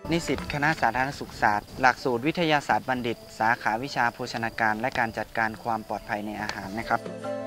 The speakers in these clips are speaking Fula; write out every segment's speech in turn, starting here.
นิสิตคณะสาธารณสุขศาสตร์หลักสูตรวิทยาศาสตร์บัณฑิตสาขาวิชาโภชนาการและการจัดการความปลอดภัยในอาหารนะครับ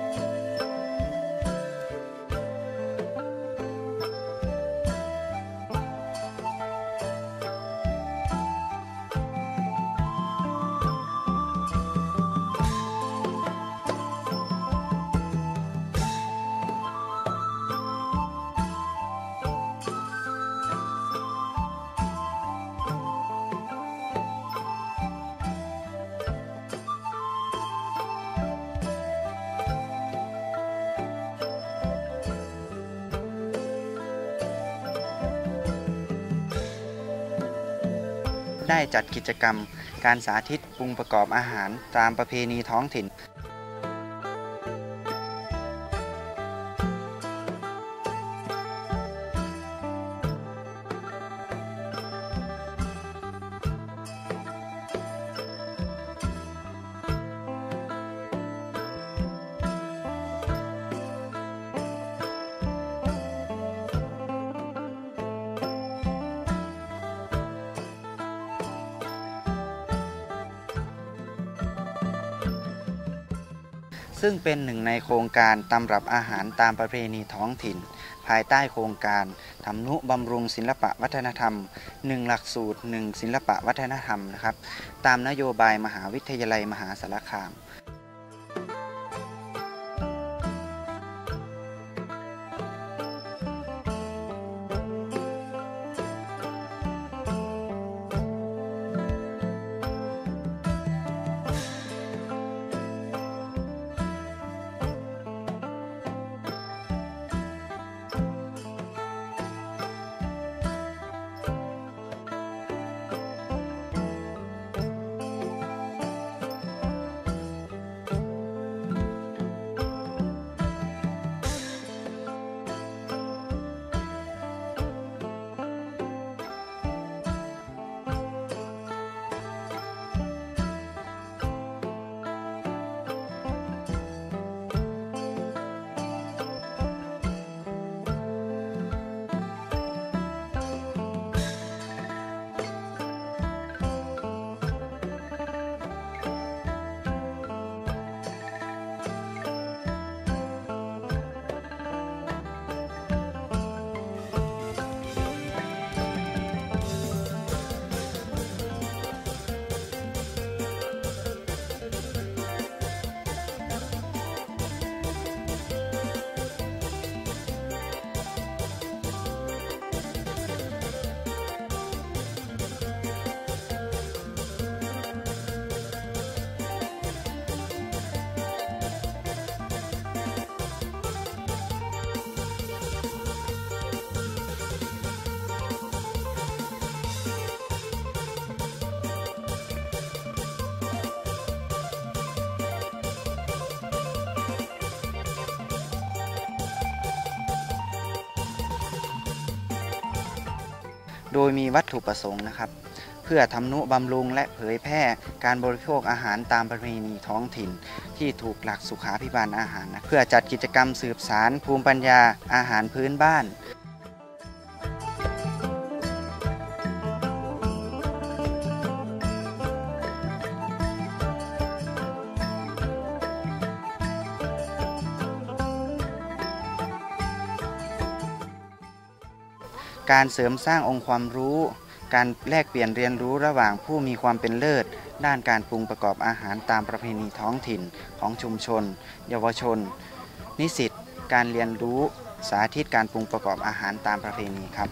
ได้จัดกิจกรรมการสาธิตปรุงประกอบอาหารตามประเพณีท้องถิ่นซึ่งเป็นหนึ่งในโครงการตำรับอาหารตามประเพณีท้องถิ่นภายใต้โครงการทำนุบำรุงศิลปวัฒนธรรม1หลักสูตร1ศิลปวัฒนธรรมนะครับตามนโยบายมหาวิทยาลัยมหาสารคามโดยมีวัตถุประสงค์นะครับเพื่อทำนุบำรุงและเผยแพร่การบริโภคอาหารตามประเพณีท้องถิ่นที่ถูกหลักสุขาภิบาลอาหารเพื่อจัดกิจกรรมสืบสานภูมิปัญญาอาหารพื้นบ้านการเสริมสร้างองค์ความรู้การแลกเปลี่ยนเรียนรู้ระหว่างผู้มีความเป็นเลิศด้านการปรุงประกอบอาหารตามประเพณีท้องถิ่นของชุมชนเยาวชนนิสิตการเรียนรู้สาธิตการปรุงประกอบอาหารตามประเพณีครับ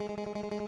ครับ